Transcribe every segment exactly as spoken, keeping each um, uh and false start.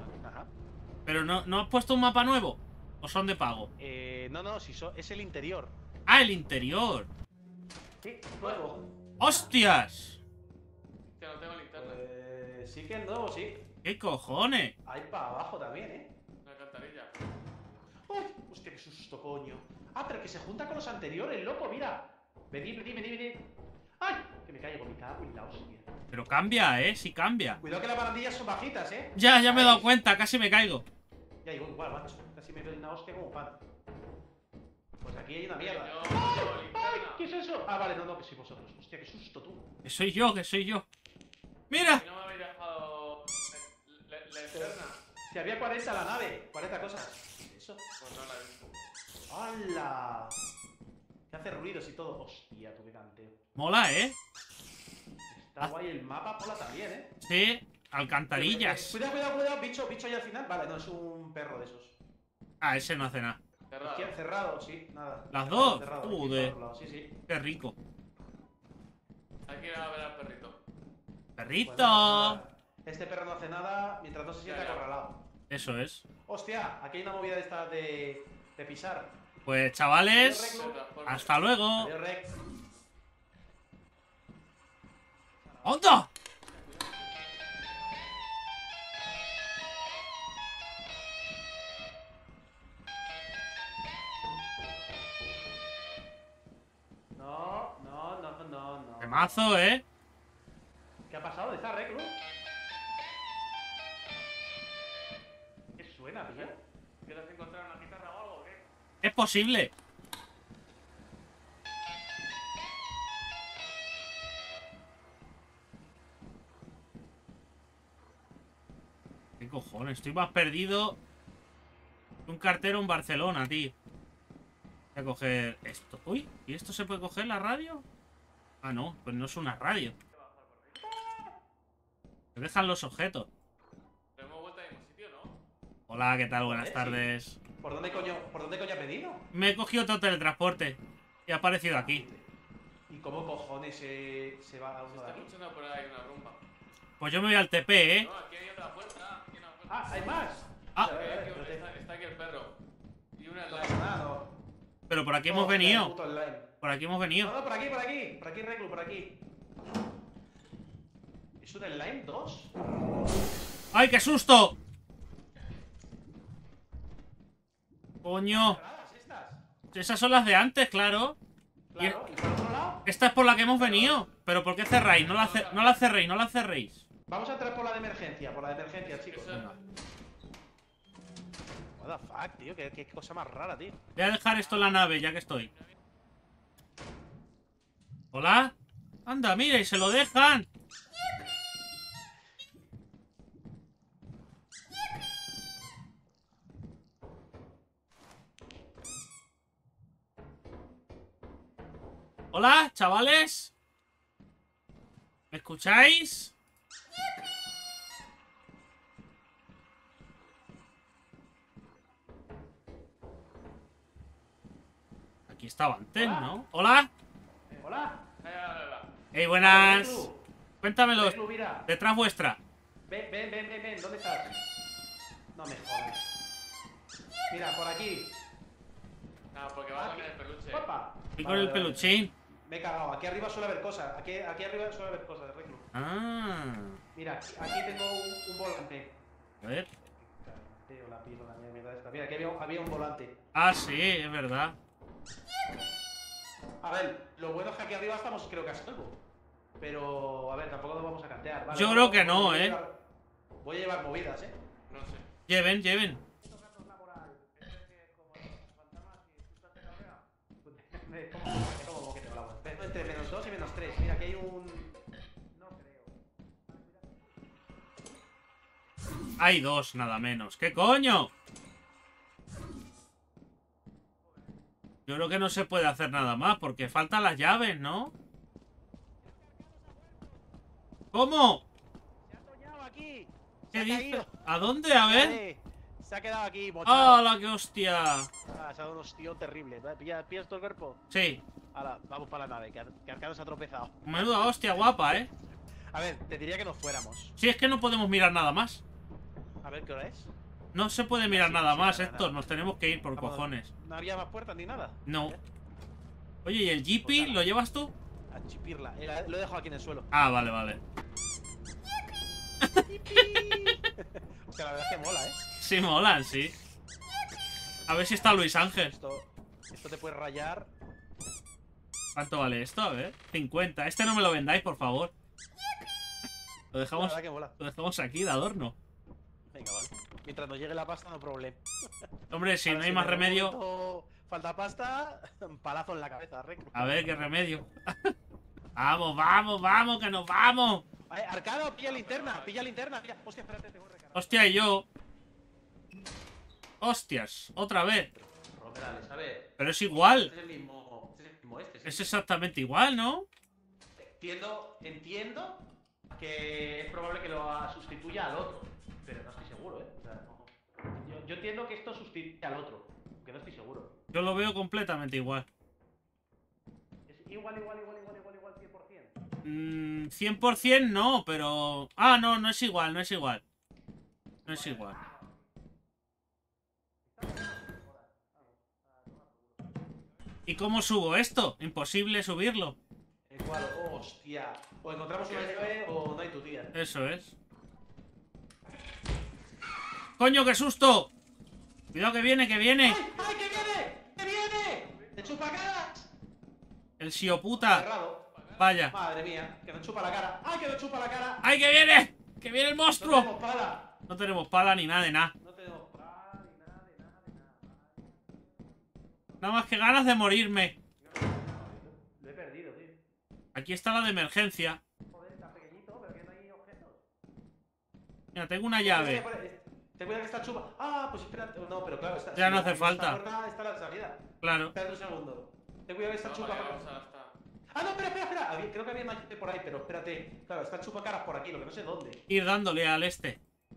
Ajá. Pero no, ¿no has puesto un mapa nuevo? ¿O son de pago? Eh, no, no, si so, es el interior. Ah, el interior. Sí, nuevo. ¡Hostias! Que no tengo linterna. Eh, sí que es nuevo, sí. ¿Qué cojones? Hay para abajo también, ¿eh? Una alcantarilla. ¡Uy! Hostia, qué susto, coño. Ah, pero que se junta con los anteriores, loco, mira. Vení, vení, vení, vení. ¡Ay! Que me caigo, me cago en la hostia. Pero cambia, ¿eh? Sí cambia. Cuidado que las barandillas son bajitas, ¿eh? Ya, ya me he dado Ahí. cuenta, casi me caigo. Ya, igual, igual, macho. Casi me doy una hostia como pan. Pues aquí hay una mierda. Yo ¡Ay! no tengo ¡Ay! linterna. ¿Qué es eso? Ah, vale, no, no, que sois vosotros. Hostia, qué susto, tú. Que soy yo, que soy yo. Y ¡Mira! no me habéis dejado la la- la linterna. Si había cuarenta en la nave, cuarenta cosas. Eso. Pues no la he visto. ¡Hala! Que hace ruidos y todo. Hostia, tú qué canteo. Mola, ¿eh? Está guay el mapa, mola también, ¿eh? Sí, alcantarillas. Cuidado, cuidado, cuidado, bicho, bicho ahí al final. Vale, no, es un perro de esos. Ah, ese no hace nada. Cerrado. Izquierda, cerrado, sí, nada. ¿Las Cerrado, dos? cerrado, Joder. aquí, por otro lado, sí, sí. Qué rico. Hay que ir a ver al perrito. ¡Perrito! Bueno, no hace nada. Este perro no hace nada mientras no se sienta Ya, ya. acorralado. Eso es. Hostia, aquí hay una movida de esta de, de pisar. Pues chavales, Cerra, por- hasta luego. Adiós, Rex. ¡Onda! No, no, no, no, no. Temazo, ¿eh? ¿Qué ha pasado? ¿Está Rex, no? ¿Qué suena, tío? ¿Quieres encontrar una guitarra o algo o qué? Es posible. ¿Qué cojones? Estoy más perdido que un cartero en Barcelona, tío. Voy a coger esto. Uy, ¿y esto se puede coger la radio? Ah, no, pues no es una radio. Me dejan los objetos. Pero hemos vuelto al mismo sitio, ¿no? Hola, ¿qué tal? Buenas Joder, tardes. ¿Por dónde coño, por dónde coño has venido? Me he cogido otro teletransporte y ha aparecido aquí. ¿Y cómo cojones se, se va a Se uno de está aquí? escuchando por ahí una rumba. Pues yo me voy al T P, ¿eh? No, aquí hay otra puerta. Aquí hay una puerta. Ah, ¿hay más? Ah. Vale, vale, Aquí- vale, aquí- espérate. está, está aquí el perro. Y una No slime. pasa nada, no. Pero por aquí No, hemos joder, venido. puto slime. Por aquí hemos No, venido. no, por aquí, por aquí. Por aquí, Reclu, por aquí. ¿Es un slime dos? ¡Ay, qué susto! Coño. ¿Cerradas estas? Esas son las de antes, claro. Claro, ¿y por otro lado? Esta es por la que hemos venido. Pero ¿por qué cerráis? No la, ce- no la cerréis, no la cerréis. Vamos a entrar por la de emergencia, por la de emergencia, chicos. Eso- Venga. What the fuck, tío, qué, qué cosa más rara, tío. Voy a dejar esto en la nave, ya que estoy. ¿Hola? Anda, mira, y se lo dejan. Hola, chavales. ¿Me escucháis? Aquí estaba antes, Hola. ¿no? Hola. Eh, Hola. Ahí, ahí, ahí, ahí. Hey, buenas. Reclu, Cuéntamelo. Reclu, mira. Detrás vuestra. Ven, ven, ven, ven, ven, ¿dónde estás? No me jodas. Mira, por aquí. Ah, porque va Aquí. con el peluche. Opa. Estoy Vale, con el vale. peluchín. Me he cagado. Aquí arriba suele haber cosas. Aquí, aquí arriba suele haber cosas, Reclu. Ah. Mira, aquí, aquí tengo un, un volante. A ver. Tío, la pila, la mierda esta. Mira, aquí había, había un volante. Ah, sí, es verdad. A ver, lo bueno es que aquí arriba estamos, creo que a salvo. Pero, a ver, tampoco nos vamos a cantear, ¿vale? Yo Voy- creo que voy- no, voy a ¿eh? llevar- Voy a llevar movidas, ¿eh? No sé. Lleven, lleven. ¿Cómo, cómo que te hablamos? Entre menos dos y menos tres. Mira, aquí hay un... No creo. Hay dos, nada menos. ¿Qué coño? Yo creo que no se puede hacer nada más porque faltan las llaves, ¿no? ¿Cómo? Se ha toñado aquí. Se ¿Qué ha dices? caído. ¿A dónde? A ver. Vale, se ha quedado aquí, mochado. ¡Hala, qué hostia! Ah, se ha dado un hostión terrible. Vale, ¿Pillas, pillas todo el cuerpo? Sí. Ahora, vamos para la nave, que, Ar- que Arcano se ha tropezado. Menuda hostia guapa, ¿eh? A ver, te diría que nos fuéramos. Si es que no podemos mirar nada más. A ver qué hora es. No se puede mirar Sí, nada sí, más, nada, Héctor. nada. Nos tenemos que ir por Vamos, cojones. No había más puertas ni nada. No. ¿Eh? Oye, ¿y el Jeepy Pues nada. lo llevas tú? A chipirla. Eh, Lo he dejado aquí en el suelo. Ah, vale, vale. O sea, la verdad es que mola, ¿eh? Sí, molan, sí. A ver si está Luis Ángel. Esto, esto te puede rayar. ¿Cuánto vale esto? A ver. cincuenta. Este no me lo vendáis, por favor. Lo La dejamos, verdad que mola. lo dejamos aquí de adorno. Venga, vale. Mientras nos llegue la pasta, no problema. Hombre, si Ahora, no hay en más algún remedio. momento falta pasta, un palazo en la cabeza, rec. A ver, qué remedio. Vamos, vamos, vamos, que nos vamos. Ay, Arcano, pilla linterna, pilla linterna, pilla. Hostia, espérate, tengo que recargar. Hostia, y yo. Hostias, otra vez. Romerales, a ver. Pero es igual. Es el mismo. Es el mismo este. sí. Es exactamente igual, ¿no? Entiendo, entiendo que es probable que lo ah, sustituya al otro. Pero no estoy seguro, ¿eh? O sea, no. yo, yo entiendo que esto sustituye al otro. Aunque no estoy seguro. Yo lo veo completamente igual. Es igual, igual, igual, igual, igual, igual, cien por cien. Mm, cien por cien no, pero... Ah, no, no es igual, no es igual. No es igual. ¿Y cómo subo esto? Imposible subirlo. El cual, hostia. O encontramos una llave o no hay tu tía. Eso es. ¡Coño, qué susto! Cuidado que viene, que viene. ¡Ay, ay, que viene! ¡Que viene! ¡Te chupa caras! El sioputa. Cerrado. Vaya. Madre mía, que nos chupa la cara. ¡Ay, que nos chupa la cara! ¡Ay, que viene! ¡Que viene el No monstruo! tenemos pala. No tenemos pala ni nada de nada. No tenemos pala ni nada de nada de nada. Nada más que ganas de morirme. Lo he perdido, tío. Aquí está la de emergencia. Joder, está pequeñito, pero que no hay objetos. Mira, tengo una llave. Ten cuidado que está chupa. Ah, pues espérate. No, pero claro, está. Ya no si hace esta falta. puerta está la salida. Claro. Espérate un segundo. Ten cuidado que está No, chupa. vale, vamos a gastar. Ah, no, espera, espera, espera. Había- creo que había una llave por ahí, pero espérate. Claro, está el chupacaras por aquí, lo que no sé dónde. Ir dándole al este.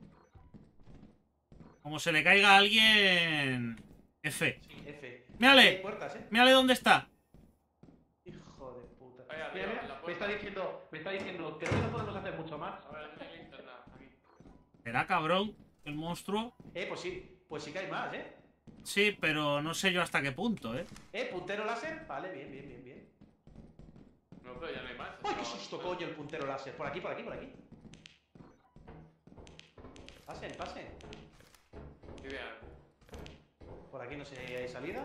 Como se le caiga a alguien... F. Sí, F. Mírale. Hay puertas, eh. Mírale dónde está. Hijo de puta. Ahí arriba, Mira, mira, en la me puerta. está diciendo, me está diciendo, creo que no podemos hacer mucho más. A ver, aquí hay linterna. Aquí. ¿Será cabrón el monstruo? Eh, pues sí, pues sí que hay más, eh. Sí, pero no sé yo hasta qué punto, ¿eh? Eh, puntero láser. Vale, bien, bien, bien, bien. No, pero ya no hay más. ¡Ay, qué No, susto, no. coño, el puntero láser! Por aquí, por aquí, por aquí. Pasen, pasen. Sí, bien. Por aquí no sé si hay salida.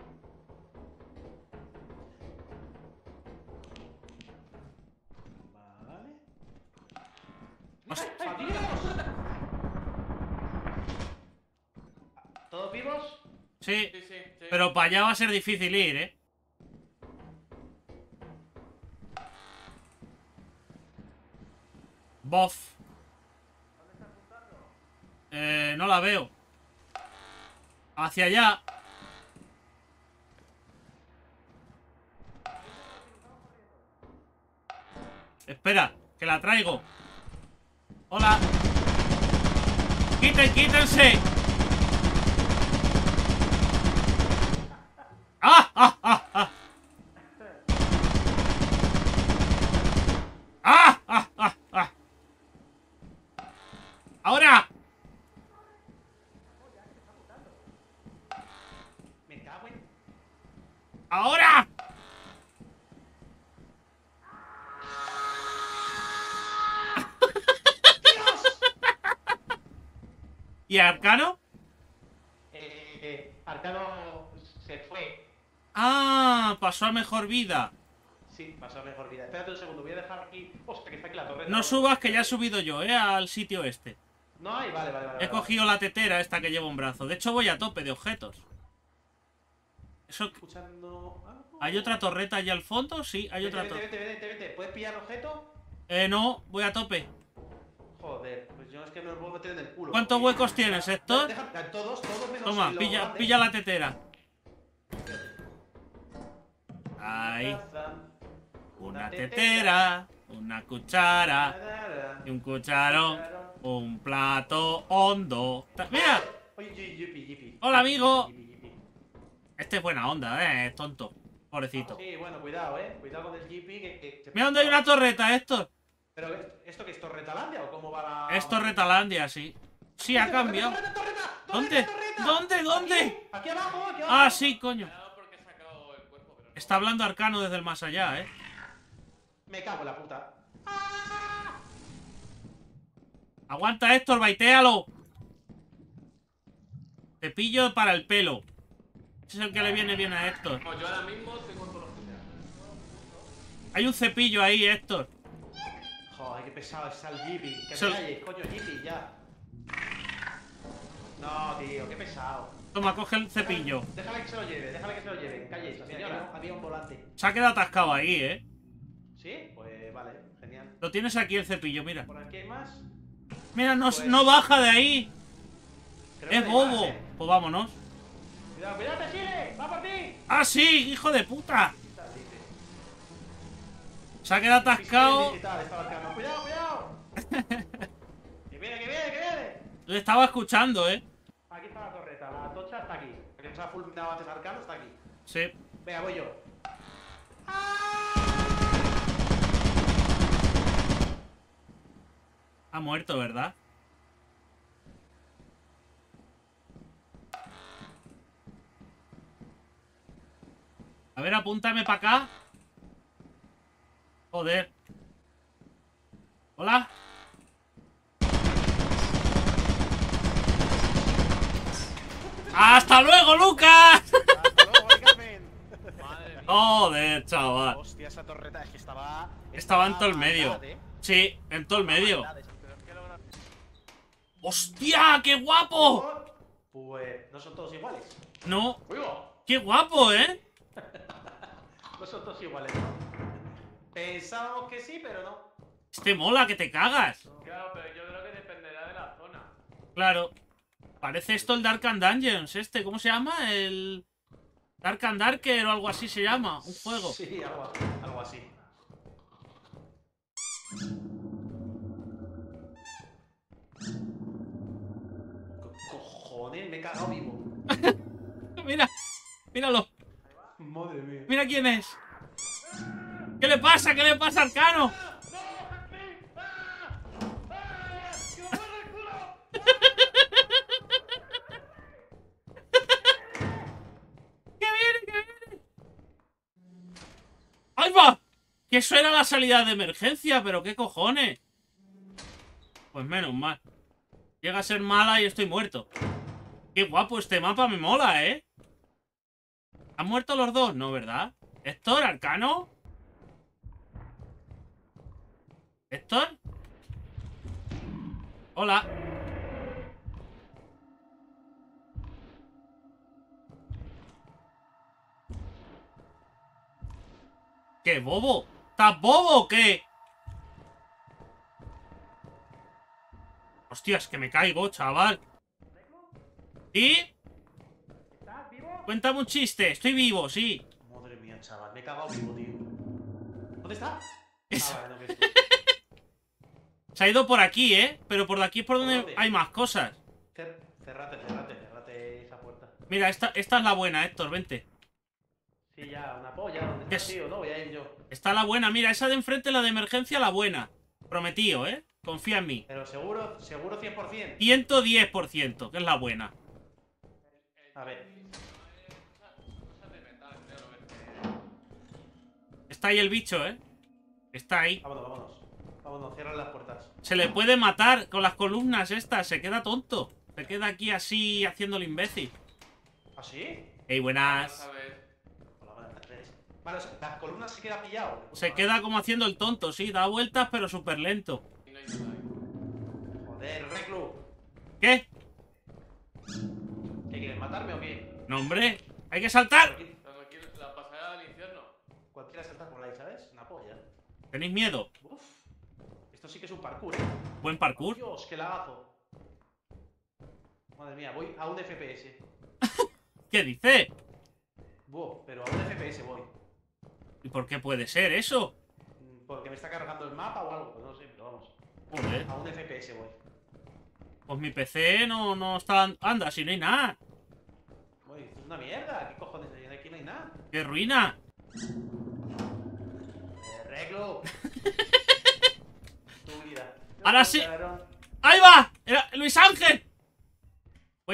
Vale. Hostia. ¡Ay, ay, vivos! ¿Todos vivos? Sí, Sí, sí, sí. pero para allá va a ser difícil ir, ¿eh? Bof. Eh, no la veo. Hacia allá. Espera, que la traigo. Hola. ¡Quiten, quítense! ¡Ah, ah, ah, ah! ¡Ah, ah, ah, ah! ¡Ahora! Me cago en... ¡Ahora! ¿Y Arcano? Eh, eh, Arcano se fue. Ah, pasó a mejor vida. Sí, pasó a mejor vida. Espérate un segundo, voy a dejar aquí... Hostia, que está aquí la torre. No subas que ya he subido yo, eh, al sitio este. No hay, vale, vale, vale. He vale, cogido la tetera esta que lleva un brazo. De hecho voy a tope de objetos. Eso... vale. Escuchando... algo. ¿Hay otra torreta allá al fondo? Sí, hay Vete, otra vete, torreta. vete, vete, vete. ¿Puedes pillar objeto? Eh, no, voy a tope. Joder, pues yo es que me lo puedo meter en el culo. ¿Cuántos porque- huecos tienes, Héctor? Deja- deja- todos, todos menos Toma, lo pilla, grande. pilla la tetera. Ahí. Una tetera, una cuchara y un cucharón, un plato hondo. Ta- ¡Mira! Oye, yipi, yipi, yipi. Hola, amigo. Yipi, yipi. Este es buena onda, eh, es tonto. Pobrecito. Sí, bueno, cuidado, eh. Cuidado con el yipi que, que se- Mira dónde hay una torreta, Héctor. Pero, ¿esto qué es Torretalandia o cómo va la...? Es Torretalandia, sí. Sí, ha cambiado. ¡Torreta, torreta! ¿Dónde? ¡Torreta, torreta! ¿Dónde? ¿Dónde? Aquí, aquí abajo, aquí abajo. Ah, sí, coño. Me ha dado porque he sacado el cuerpo, pero no. Está hablando Arcano desde el más allá, ¿eh? Me cago en la puta. Aguanta, Héctor, baitéalo. Cepillo para el pelo. Ese es el que le viene bien a Héctor. Como yo ahora mismo tengo todos los que sea. Hay un cepillo ahí, Héctor. Joder, qué pesado está el Jeepy. Que Se- te calles, coño, Jeepy, ya. No, tío, qué pesado. Toma, coge el cepillo. Déjale que se lo lleve, déjale que se lo lleve. Calles, la señora. Había un volante. Se ha quedado atascado ahí, ¿eh? ¿Sí? Pues vale, genial. Lo tienes aquí el cepillo, mira. Por aquí hay más. Mira, no, Pues- no baja de ahí. Creo que Es hay bobo. más, ¿eh? Pues vámonos. Cuidado, cuidado, Chile. Va por ti. ¡Ah, sí! ¡Hijo de puta! Dice. Se ha quedado atascado. Digital, estaba Arcano. Cuidado, cuidado. Que viene, que viene, que viene. Le estaba escuchando, ¿eh? Aquí está la torreta, la tocha está aquí. El que nos ha fulminado antes Arcano está aquí. Sí. Venga, voy yo. Ha muerto, ¿verdad? A ver, apúntame para acá. Joder. Hola. ¡Hasta luego, Lucas! Hasta luego, Mari Carmen. Madre mía. Joder, chaval. Hostia, esa torreta es que estaba. Estaba en todo el medio. maldad, ¿eh? Sí, en todo el medio. Maldad, pero es que logra- ¡Hostia, qué guapo! Pues no son todos iguales. No, ¡Vivo! qué guapo, ¿eh? No son todos iguales, ¿no? Pensábamos que sí, pero no. Este mola, que te cagas. Claro, pero yo creo que dependerá de la zona. Claro. Parece esto el Dark and Dungeons, este, ¿cómo se llama? El Dark and Darker o algo así se llama, un juego. Sí, algo, algo así. Co- Cojones, me he cagado vivo. Mira, míralo, Madre mía. mira quién es. ¿Qué le pasa? ¿Qué le pasa a Arcano? ¡Que viene, que viene! ¡Ahí va! Que eso era la salida de emergencia, pero qué cojones. Pues menos mal. Llega a ser mala y estoy muerto. Qué guapo este mapa, me mola, ¿eh? ¿Han muerto los dos? No, ¿verdad? ¿Héctor, Arcano? ¿Héctor? Hola. ¿Qué bobo? ¿Estás bobo o qué? Hostias, que me caigo, chaval. ¿Y? ¿Estás vivo? Cuéntame un chiste. Estoy vivo, sí. Madre mía, chaval, me he cagado vivo, tío. ¿Dónde está? Es- Ah, vale, no, que es- Se ha ido por aquí, ¿eh? Pero por aquí es por ¿Por donde dónde? hay más cosas. Cer- Cerrate, cerrate, cerrate esa puerta. Mira, esta, esta es la buena, Héctor, vente. Sí, ya, una polla. ¿Dónde ¿Qué está, es? tío? No voy a ir yo. Está la buena, mira, esa de enfrente, la de emergencia, la buena. Prometido, ¿eh? Confía en mí. Pero seguro, seguro cien por cien. ciento diez por ciento, que es la buena. A ver. Cosas de metal, creo, lo ves. Está ahí el bicho, ¿eh? Está ahí. Vámonos, vámonos. Vámonos, cierran las puertas. Se le puede matar con las columnas estas. Se queda tonto. Se queda aquí así haciendo el imbécil. ¿Ah, sí? Ey, buenas. ¿Sabes? Hola, buenas tardes. Vale, o sea, las columnas se queda pillado. Se queda como haciendo el tonto, sí. Da vueltas, pero súper lento. Y no hay nada ahí. Joder, reclu. ¿Qué? ¿Qué quieres, matarme o qué? No, hombre. Hay que saltar. Cualquier- Pero no quiero- La pasarela del infierno. Cualquiera salta por ahí, ¿sabes? Una polla. ¿Tenéis miedo? Uf. Esto sí que es un parkour, ¿eh? Buen parkour. Dios, qué lagazo. Madre mía, voy a un F P S. ¿Qué dice? Buah, pero a un F P S voy. ¿Y por qué puede ser eso? Mm, Porque me está cargando el mapa o algo, pues no sé, pero vamos. Joder. A un F P S voy. Pues mi P C no, no está... Anda, si no hay nada. Uy, esto es una mierda. ¿Qué cojones? Aquí no hay nada. ¡Qué ruina! Eh, reclu. Tu vida. Ahora sí. Cabrón. ¡Ahí va! Era Luis Ángel.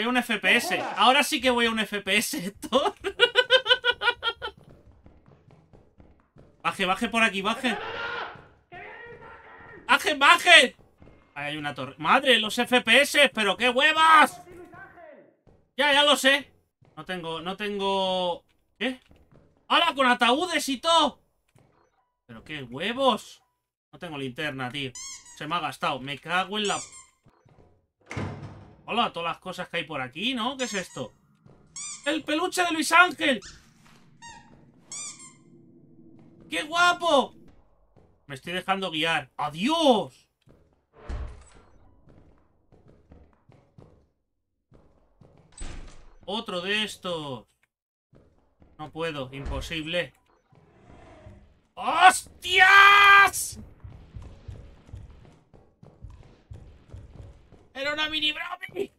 Voy a un F P S. Ahora sí que voy a un F P S, Héctor. Baje, baje por aquí, baje. ¡Baje, baje! Ahí hay una torre. ¡Madre, los F P S! ¡Pero qué huevas! Ya, ya lo sé. No tengo, no tengo... ¿Qué? ¡Hala, con ataúdes y todo! ¡Pero qué huevos! No tengo linterna, tío. Se me ha gastado. Me cago en la... Hola, todas las cosas que hay por aquí, ¿no? ¿Qué es esto? ¡El peluche de Luis Ángel! ¡Qué guapo! Me estoy dejando guiar. ¡Adiós! Otro de estos. No puedo, imposible. ¡Hostias! ¡Era una mini bromi!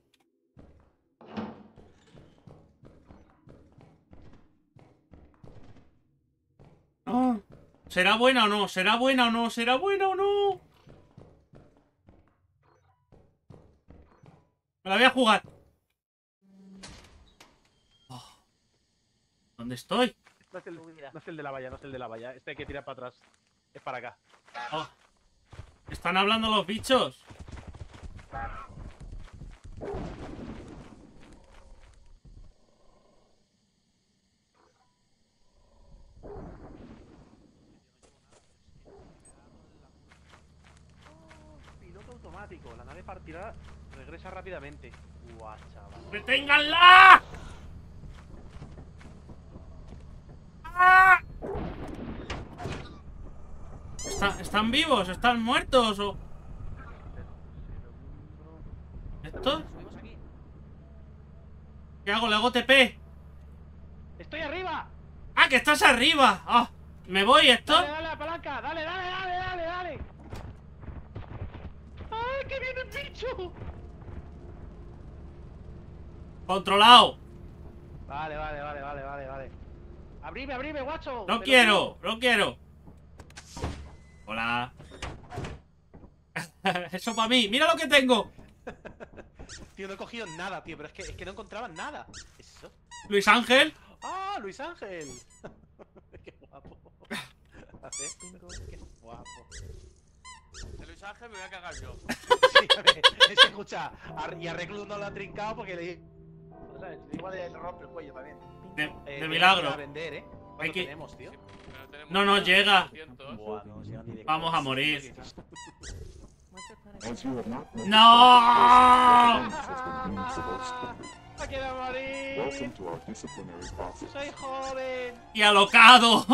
No. ¿Será buena o no? ¿Será buena o no? ¿Será buena o no? Me la voy a jugar. Oh. ¿Dónde estoy? No es, el, no es el de la valla, no es el de la valla. Este hay que tirar para atrás. Es para acá. Oh. Están hablando los bichos. Piloto automático. La nave partirá. Regresa rápidamente. Guau, chaval. ¡Deténganla! ¡Ah! ¿Está- ¿Están vivos? ¿Están muertos? ¿O esto? Subimos aquí. ¿Qué hago? ¿Le hago T P? ¡Estoy arriba! ¡Ah, que estás arriba! ¡Ah! ¿Me voy, esto? Dale, dale a la palanca. Dale, dale, dale, dale, dale. ¡Ay, que viene el bicho! Controlado. Vale, vale, vale, vale, vale, vale. Abrime, abrime, guacho. No Te lo quiero, no quiero. Hola. Eso para mí. Mira lo que tengo. pido. Tío, no he cogido nada, tío. Pero es que, es que no encontraba nada. ¿Eso? Luis Ángel. ¡Ah, Luis Ángel! ¡Qué guapo! A ver, ¡qué guapo! De Luis Ángel me voy a cagar yo. Sí, a ver, es que escucha, a- y a Reclus no lo ha trincado porque le... ¿Sabes? Igual le rompe el cuello también. De, Eh, de tiene milagro. que ir a vender, ¿eh? ¿Cuánto Hay que- tenemos, tío? Sí, pero no tenemos No nos nada, llega. doscientos. Buah, no nos llegan ni de Vamos coña. a morir. As you have not met ¡No! ¡Ah, quiero morir! welcome to our disciplinary process. ¡Soy joven! ¡Y alocado!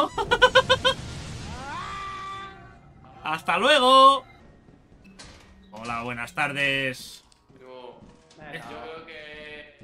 ¡Hasta luego! Hola, buenas tardes. Yo, Venga. yo creo que...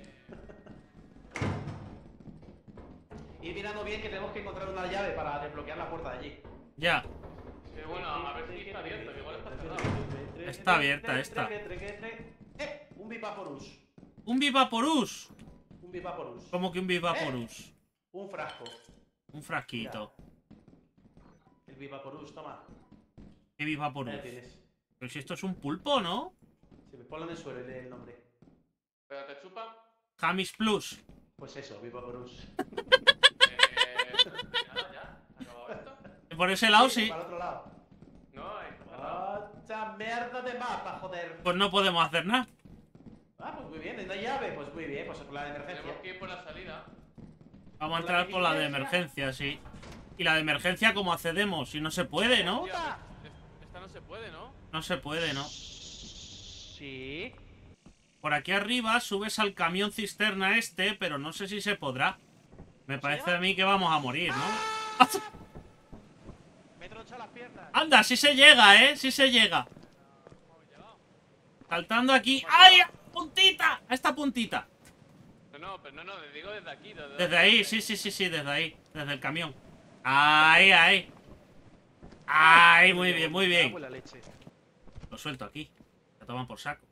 Ir mirando bien que tenemos que encontrar una llave para desbloquear la puerta de allí. Ya. Sí, bueno, a ver si está abierto, que igual está cerrado. Está abierta esta. ¡Eh! Un Vivaporus. Un Vivaporus. Un Vivaporus. ¿Cómo que un Vivaporus? Un frasco. Un frasquito. El Vivaporus, toma. ¿Qué Ahí Vivaporus? tienes. Pero si esto es un pulpo, ¿no? Si me ponlo en el suelo y lee el nombre. ¿Pero te chupa? Jamis Plus. Pues eso, Vivaporus. Eh... Nada, ya. ¿Se ha acabado esto? Por ese lado sí. Para el otro lado. No, hay cerrado. ¡Ocha mierda de mapa, joder! Pues no podemos hacer nada. Ah, pues muy bien, ¿no hay llave? Pues muy bien, pues por la de emergencia. Tenemos que ir por la salida. Vamos a entrar por la de emergencia, sí. Y la de emergencia, ¿cómo accedemos? Si no se puede, ¿no? Hostia, es- esta no se puede, ¿no? No se puede, ¿no? Sí. Por aquí arriba subes al camión cisterna este, pero no sé si se podrá. Me parece a mí que vamos a morir, ¿no? Me he tronchado las piernas. Anda, sí se llega, ¿eh? Sí se llega. Saltando aquí. ¡Ay! ¡Puntita! A esta puntita. No, no, pero no, no, te digo desde aquí. Desde, Desde ahí, sí, sí, sí, sí, desde ahí. Desde el camión. Ahí, ahí. Ahí, muy bien, muy Me cago bien. en la leche. Lo suelto aquí. Se toman por saco.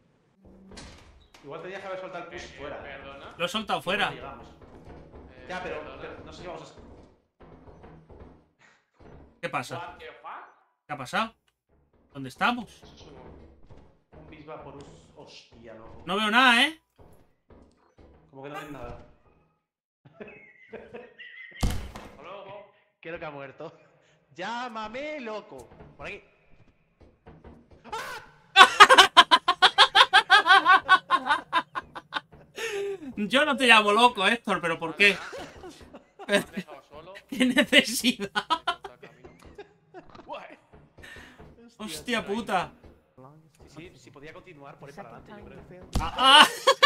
Igual tenías que haber soltado el push Eh, fuera. ¿eh? Perdona. Lo he soltado No fuera. llegamos. Eh, Ya, pero, perdona. pero no sé si vamos a... ¿Qué pasa? What the fuck? ¿Qué ha pasado? ¿Dónde estamos? Un Vivaporus. Hostia, loco. No veo nada, ¿eh? Como que no ven nada. Hasta luego. Creo que ha muerto. Llámame loco. Por aquí. Yo no te llamo loco, Héctor, pero ¿por qué? Me has dejado solo. ¿Qué necesidad? Está el camino. Hostia puta. Sí, sí, sí, podía continuar por ahí para adelante, yo creo. Ah, ah.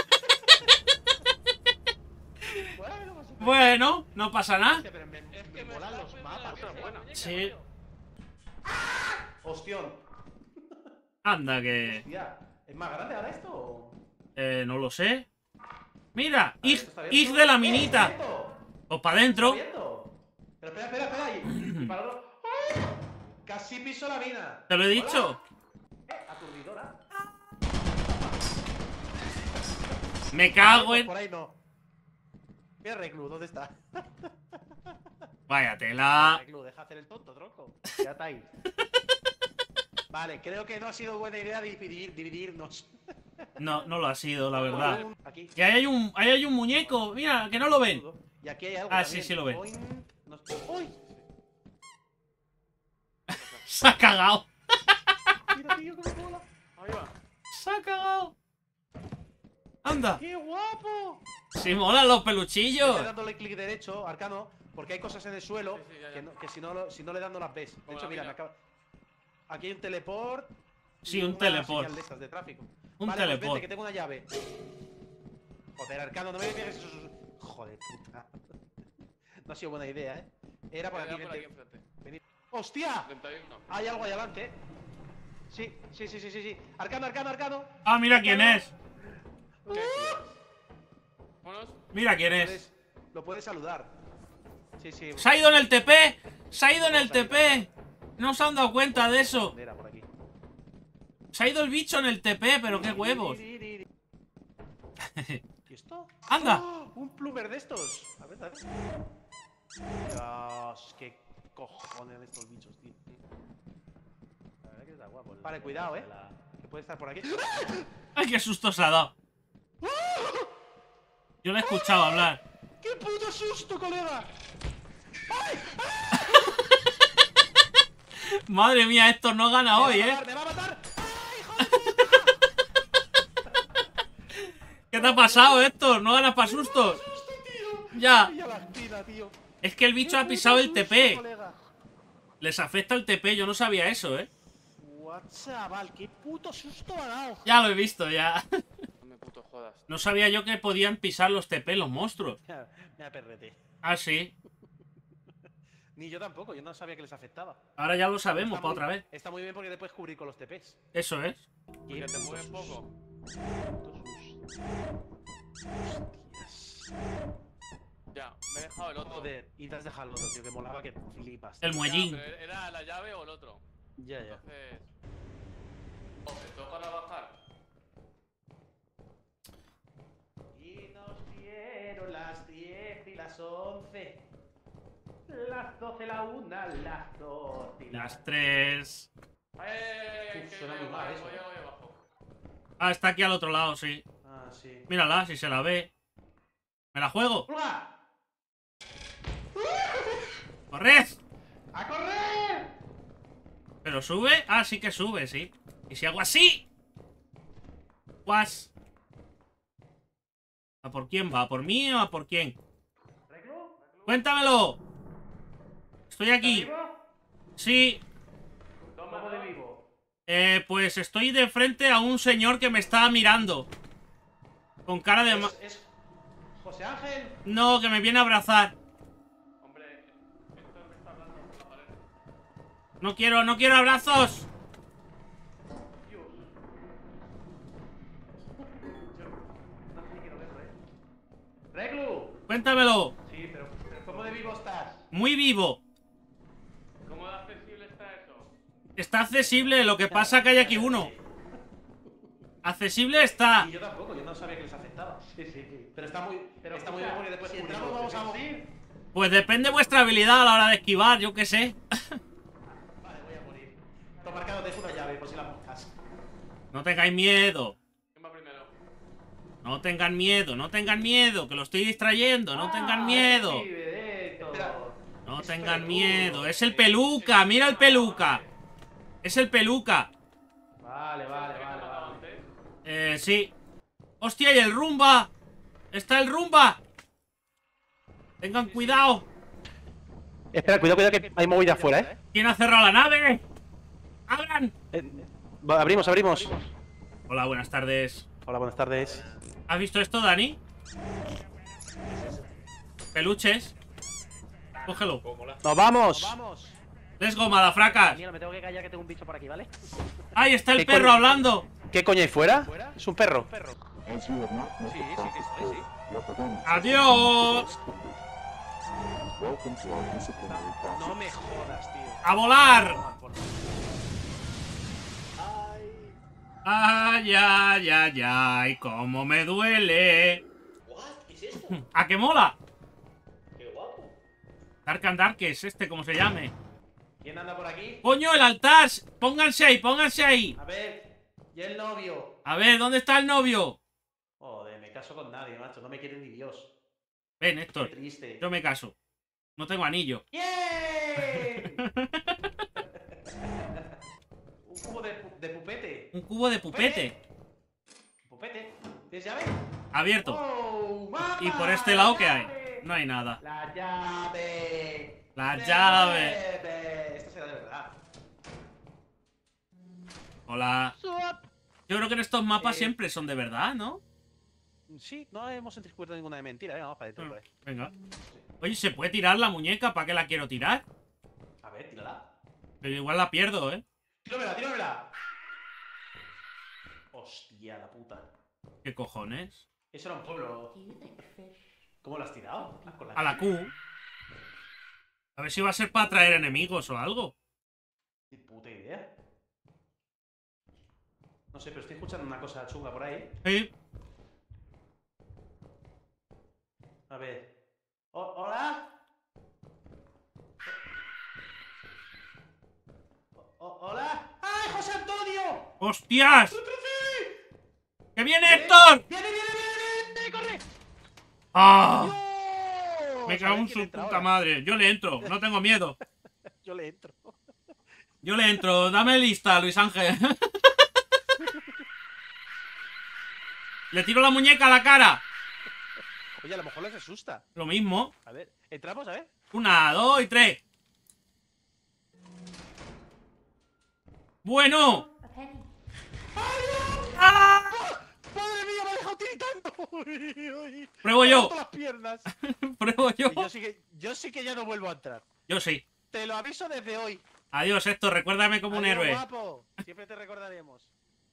Bueno, pues, Bueno, no pasa nada. hostia, pero me, Es me que me molan está los poniendo mapas, la ¿eh? buena. Sí. Hostión. Anda que... Hostia. ¿Es más grande ahora esto? o? Eh, no lo sé. Mira, Vale, Ig, esto está abierto. Ig de la ¡Eh, minita. está abierto! Pues para ¡Está adentro. abierto! Pero espera, espera, espera. Y, y para otro. ¡Oh! Casi piso la mina. Te lo he dicho. Hola. Eh, aturdidora. Me cago en... Por ahí no. Mira, Reclu, ¿dónde está? Vaya tela. Reclu, deja hacer el tonto, tronco. Ya está ahí. Vale, creo que no ha sido buena idea dividir, dividirnos. No, no lo ha sido, la verdad. Aquí. Y ahí hay un, ahí hay un muñeco. Mira, que no lo ven. Y aquí hay algo. Ah, también. sí, sí lo ven. Boing. No- ¡Uy! Se ha cagado. Mira, tío, que me mola. Ahí va. Se ha cagado. Anda. ¡Qué guapo! Si molan los Estoy peluchillos. dándole clic derecho, Arcano, porque hay cosas en el suelo Sí, sí, ya, ya. que, no- que si, no lo- si no le dan no las ves. De Como hecho, la mira, mina. me acaba... Aquí hay un teleport. Sí, y un una teleport. señal de estas de tráfico. Un Vale, pues teleport. vente, que tengo una llave. Joder, Arcano, no me pegues esos... Joder, puta. No ha sido buena idea, ¿eh? Era por Ya, aquí, ya, por aquí vente. enfrente. ¡Hostia! treinta y uno. Hay algo ahí adelante. Sí, sí, sí, sí, sí, sí. Arcano, Arcano, Arcano. Ah, mira quién es. ¿Qué? Vámonos. Mira quién es. Puedes- lo puedes saludar. Sí, sí. Se ha ido en el T P. Se ha ido en el T P. No se han dado cuenta de eso. Era por aquí. Se ha ido el bicho en el T P, pero qué huevos. ¿Y esto? Anda. ¡Oh! Un plumer de estos. A ver, a ver. Dios, qué cojones estos bichos, tío. La verdad que está guapo. el- Vale, cuidado, eh. la- Que puede estar por aquí. Ay, qué susto se ha dado. Yo le he escuchado hablar. ¡Qué puto susto, colega! Madre mía, Héctor no gana hoy, ¡Me va a ¿eh? matar, me va a matar! ¿Qué te ha pasado, Héctor? No ganas para sustos. ¡Susto, tío! Ya. ¡Ay, a la espina, tío! Es que el bicho ha ¡Qué pisado puto el T susto, P. colega! Les afecta el T P, yo no sabía eso, ¿eh? Guau, chaval, qué puto susto me ha dado. Ya lo he visto, ya. No me puto jodas. No sabía yo que podían pisar los T P los monstruos. Me aperreté. Ah, sí. Ni yo tampoco, yo no sabía que les afectaba. Ahora ya lo sabemos, Está para muy- otra vez. Está muy bien porque te puedes cubrir con los T Ps. Eso es. Que te mueves poco. Ya, me he dejado el otro. Joder, y te has dejado el otro, tío, que molaba que flipas. El Ya, muellín. pero ¿era la llave o el otro? Ya, ya. Entonces. Oh, ¿te toca bajar? Y nos dieron las diez y las once. Las doce, la una, las dos y las... Las tres. ¡Eh! Uf, que suena voy muy mal abajo, eso, voy eh. voy abajo. Ah, está aquí al otro lado, sí. Ah, sí. Mírala, si se la ve. ¿Me la juego? ¡Pulga! ¡Corred! ¡A correr! ¿Pero sube? Ah, sí que sube, sí. ¿Y si hago así? Guas. ¿A por quién va? ¿A por mí o a por quién? ¿Reclu? ¡Cuéntamelo! Estoy aquí. ¿Estás vivo? Sí. ¿Cómo de vivo? Eh, pues estoy de frente a un señor que me está mirando. Con cara de... ma- ¿Es, es José Ángel? No, que me viene a abrazar. Hombre, esto me está hablando por la pared. No quiero, no quiero abrazos. Dios. Yo no sé ni quiero verlo, ¿eh? ¡Reclu! Cuéntamelo. Sí, pero, pero ¿cómo de vivo estás? Muy vivo. ¿Cómo de accesible está eso? Está accesible, lo que pasa que hay aquí uno. Accesible está. Y yo tampoco, yo no sabía que les afectaba. Sí, sí, sí. Pero está muy, Pero está muy escucha, bien porque después si cubrir entramos los vamos a T Ps. morir. Pues depende de vuestra habilidad a la hora de esquivar, yo qué sé. Vale, voy a morir. Toma, Arcano, te dejo una llave por si la moscas. No tengáis miedo. ¿Quién va primero? No tengan miedo, no tengan miedo, que lo estoy distrayendo, no tengan miedo. Sí, Beto. No Es tengan peludo. miedo, es el peluca, mira el peluca. Es el peluca. Vale, vale, vale, vale. Eh, sí. Hostia, y el rumba. Está el rumba. Tengan cuidado. Espera, cuidado, cuidado que hay movida afuera, ¿eh? ¿Quién ha cerrado la nave? ¡Abran! Eh, va, abrimos, abrimos. Hola, buenas tardes. Hola, buenas tardes. ¿Has visto esto, Dani? Peluches. Cógelo. ¡Nos vamos! Vamos. Let's go, madafracas. Daniel, me tengo que callar que tengo un bicho por aquí, ¿vale? ¡Ahí está el ¿Qué perro coño? hablando! ¿Qué coño hay fuera? ¿Es un perro? As you have not met Sí, the sí que prophecy, estoy, sí. your performance ¡Adiós! Welcome to our disciplinary process. No me jodas, tío. ¡A volar! ¡Ay, ay, ay, ay! ¡Cómo me duele! What? ¿Qué es esto? ¿A qué mola? Qué guapo. Dark and Darkest, este, como se llame. ¿Quién anda por aquí? ¡Coño, el altar! ¡Pónganse ahí, pónganse ahí! A ver, ¿y el novio? A ver, ¿dónde está el novio? Joder, me caso con nadie, macho. No me quiere ni Dios. Ven, Qué Héctor, triste. yo me caso. No tengo anillo. ¡Yay! Un cubo de, pu- de pupete. Un cubo de pupete. Pupete. ¿Tienes llave? Abierto. ¡Oh, mamá! ¿Y por este lado qué hay? ¡Llave! No hay nada. La llave. La ¡La llave. Esto será de verdad. Hola. Suap. Yo creo que en estos mapas Eh. siempre son de verdad, ¿no? Sí, no hemos descubierto ninguna de mentira. Venga, vamos para adentro. por ahí. Venga. Oye, ¿se puede tirar la muñeca? ¿Para qué la quiero tirar? A ver, tírala. Pero igual la pierdo, ¿eh? Tíramela, tíramela. Hostia, la puta. ¿Qué cojones? Eso era un pueblo. ¿Cómo lo has tirado? Ah, con la- A la Q. A ver si va a ser para atraer enemigos o algo. Ni puta idea. No sé, pero estoy escuchando una cosa chunga por ahí. Sí. A ver. O- ¿Hola? O- o- ¿Hola? ¡Ay, José Antonio! ¡Hostias! ¡Profe! ¡Que viene Héctor! ¡Viene, viene, viene, viene! ¡Corre! ¡Ah! ¡Dios! Me A cago ver en quién su entra puta ahora. madre. Yo le entro, no tengo miedo. Yo le entro. Yo le entro. Dame lista, Luis Ángel. Le tiro la muñeca a la cara. Oye, a lo mejor les asusta. Lo mismo. A ver, entramos, a ver. Una, dos y tres. Bueno. ¡Ah! ¡Madre mía, me ha dejado tiritando! Uy, uy. Pruebo Me ha yo. roto las piernas. Pruebo yo. Y yo sí que, yo sí que ya no vuelvo a entrar. Yo sí. Te lo aviso desde hoy. Adiós, Héctor. Recuérdame como un Adiós, héroe. guapo. Siempre te recordaremos.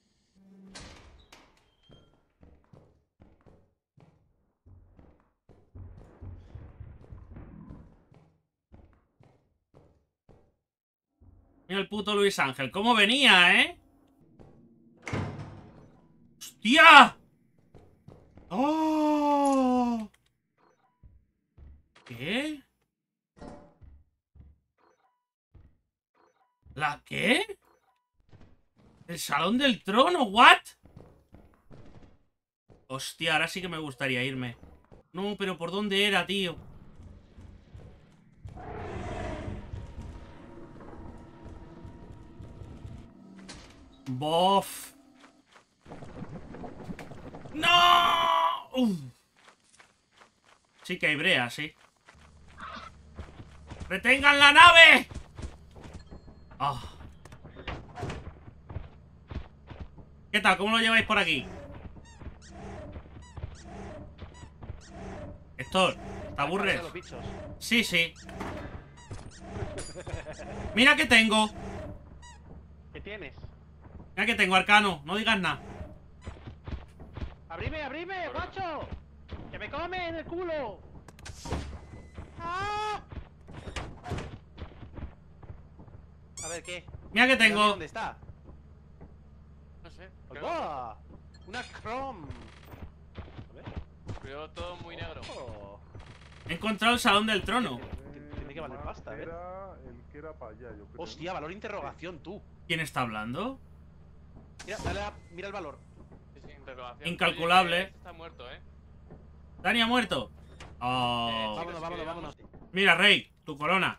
Mira el puto Luis Ángel. ¿Cómo venía, eh? ¡Hostia! ¡Oh! ¿Qué? ¿La qué? ¿El Salón del Trono? ¿What? Hostia, ahora sí que me gustaría irme. No, pero ¿por dónde era, tío? Bof. ¡No! Uf. Sí que hay brea, sí. ¡Retengan la nave! Ah. ¿Qué tal? ¿Cómo lo lleváis por aquí? Héctor, ¿te aburres? A los bichos. Sí, sí. Mira que tengo. ¿Qué tienes? Mira que tengo, Arcano. No digas nada. ¡Abrime, abrime, macho! ¡Que me come en el culo! ¡Ah! A ver, ¿qué? Mira que tengo. ¿Dónde está? No sé. Creo, ¡Oh! ¡Una Chrome! A ver. creo todo muy negro. Oh. He encontrado el Salón del Trono. Tiene que valer pasta, a ver. Era el que era para allá, yo creo. Hostia, valor interrogación, tú. ¿Quién está hablando? Mira, dale a, mira el valor. Sí, sí, interrogación. Incalculable. Oye, que está muerto, ¿eh? Dani ha muerto. Eh, Oh. Vámonos, vámonos, vámonos. Mira, Rey, tu corona.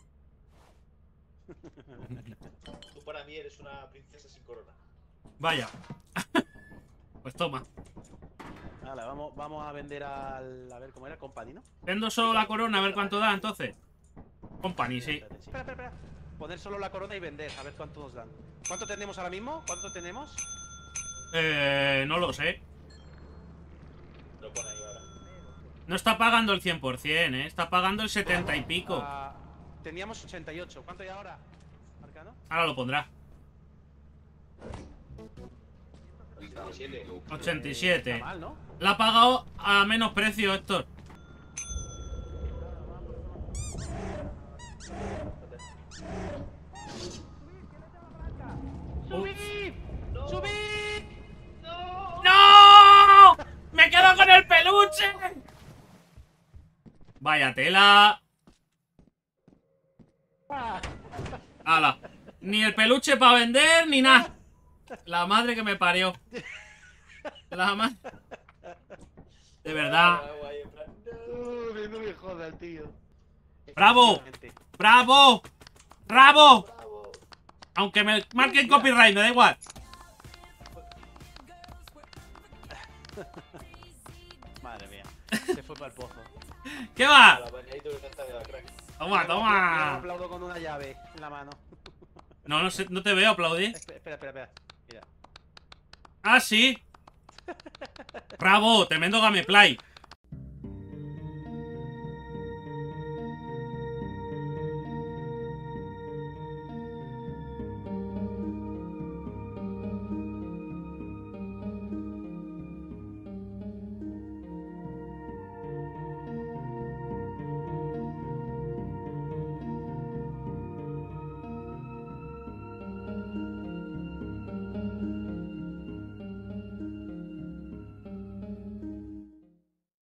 Tú para mí eres una princesa sin corona. Vaya. Pues toma. Vale, vamos, vamos a vender al. A ver cómo era, Company, ¿no? Vendo solo la corona, a ver cuánto da entonces. Company, sí. Espérate, Espera, espera, espera. Poner solo la corona y vender, a ver cuánto nos dan. ¿Cuánto tenemos ahora mismo? ¿Cuánto tenemos? Eh, no lo sé. Lo pone ahí ahora. No está pagando el cien por cien, ¿eh? Está pagando el setenta y pico. Ah, teníamos ochenta y ocho. ¿Cuánto hay ahora? ¿Arcano? Ahora lo pondrá. ochenta y siete. ochenta y Eh, siete. está mal, ¿no? La ha pagado a menos precio, Héctor. ¡Subid! ¡Subid! ¡No! ¡No! ¡Me quedo con el peluche! Vaya tela. ¡Hala! Ni el peluche para vender, ni nada. La madre que me parió. La madre. De verdad. Guay, en plan, no. Uh, no me jodas, tío. ¡Bravo! Efectivamente. ¡Bravo! ¡Bravo! Bravo. Aunque me marquen copyright, me da igual. Madre mía. Se fue para el pozo. ¿Qué A va? la bañadita de canta de la crack. Toma, Yo toma. aplaudo con una llave en la mano. No, no, sé, no te veo aplaudir. Espera, espera, espera. espera. Mira. Ah, sí. Bravo, tremendo gameplay.